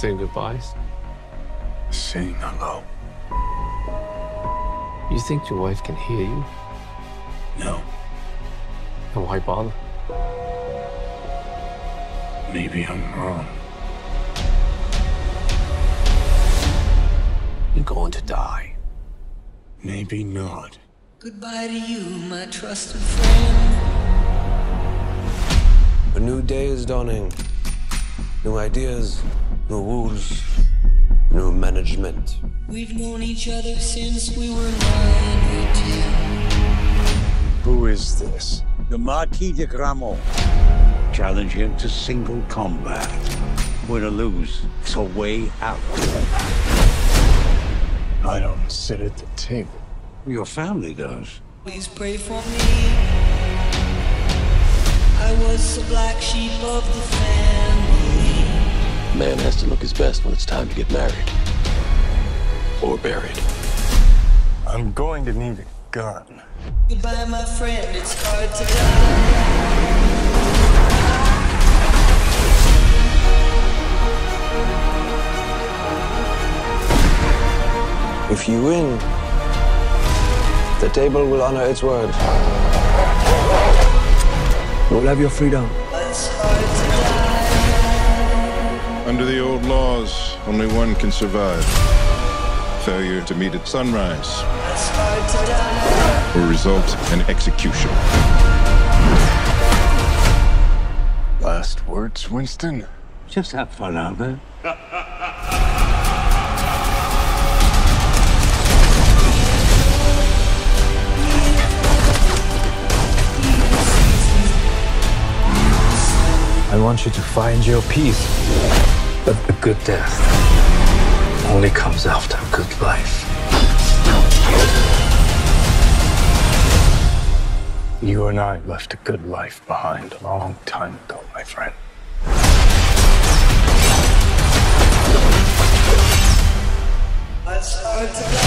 saying goodbyes? Saying hello. You think your wife can hear you? No. Then why bother? Maybe I'm wrong. You're going to die. Maybe not. Goodbye to you, my trusted friend. A new day is dawning. New ideas, new rules, new management. We've known each other since we were 9 or 10. Who is this? The Marquis de Gramont. Challenge him to single combat. Win or lose, it's a way out. I don't sit at the table. Your family does. Please pray for me. I was the black sheep of the family. A man has to look his best when it's time to get married. Or buried. I'm going to need a gun. Goodbye, my friend, it's hard to die. If you win, the table will honor its word. You'll have your freedom. It's hard to die. Under the old laws, only one can survive. Failure to meet at sunrise It's hard to die. will result in execution. Last words, Winston? Just have fun out there. I want you to find your peace. But a good death only comes after a good life. You and I left a good life behind a long time ago, my friend. It's hard to die.